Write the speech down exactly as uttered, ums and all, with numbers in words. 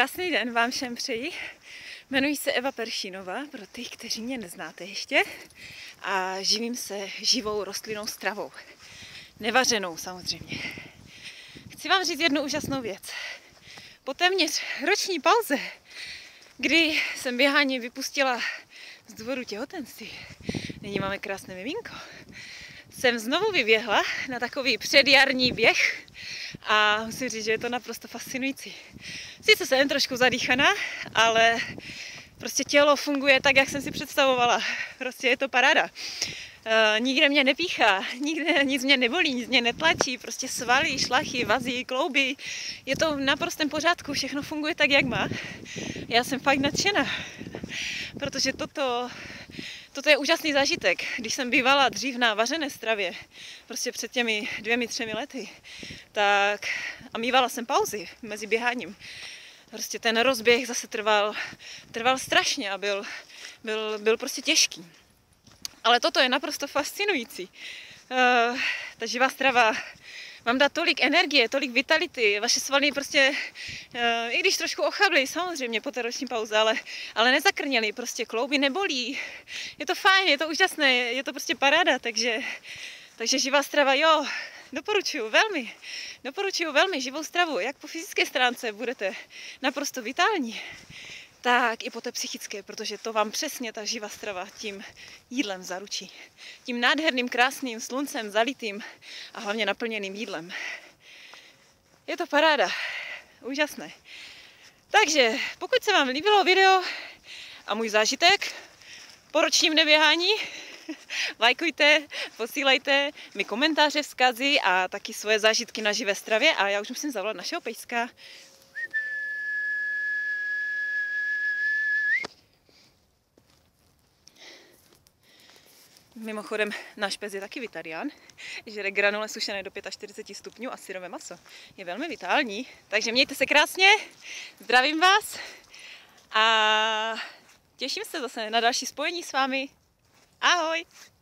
Krásný den vám všem přeji. Jmenuji se Eva Peršínová, pro ty, kteří mě neznáte ještě. A živím se živou rostlinnou stravou. Nevařenou samozřejmě. Chci vám říct jednu úžasnou věc. Po téměř roční pauze, kdy jsem běhání vypustila z důvodu těhotenství, nyní máme krásné miminko, jsem znovu vyběhla na takový předjarní běh a musím říct, že je to naprosto fascinující. Sice jsem trošku zadýchaná, ale prostě tělo funguje tak, jak jsem si představovala. Prostě je to paráda. E, nikde mě nepíchá, nikde nic mě nebolí, nic mě netlačí, prostě svaly, šlachy, vazy, klouby. Je to v naprostém pořádku, všechno funguje tak, jak má. Já jsem fakt nadšená, protože toto... Toto je úžasný zážitek. Když jsem bývala dřív na vařené stravě, prostě před těmi dvěmi, třemi lety, tak a mívala jsem pauzy mezi běháním. Prostě ten rozběh zase trval, trval strašně a byl, byl, byl prostě těžký. Ale toto je naprosto fascinující. Uh, ta živá strava vám dá tolik energie, tolik vitality, vaše svaly prostě, uh, i když trošku ochably, samozřejmě po té roční pauze, ale, ale nezakrněly, prostě klouby nebolí. Je to fajn, je to úžasné, je to prostě paráda, takže, takže živá strava, jo, doporučuju velmi, doporučuju velmi živou stravu, jak po fyzické stránce budete naprosto vitální, tak i po té psychické, protože to vám přesně ta živá strava tím jídlem zaručí. Tím nádherným, krásným sluncem zalitým a hlavně naplněným jídlem. Je to paráda. Úžasné. Takže pokud se vám líbilo video a můj zážitek po ročním neběhání, lajkujte, posílejte mi komentáře, vzkazy a taky svoje zážitky na živé stravě a já už musím zavolat našeho pejska. Mimochodem, náš pes je taky vitarián, žere granule sušené do čtyřiceti pěti stupňů a syrové maso. Je velmi vitální, takže mějte se krásně, zdravím vás a těším se zase na další spojení s vámi. Ahoj!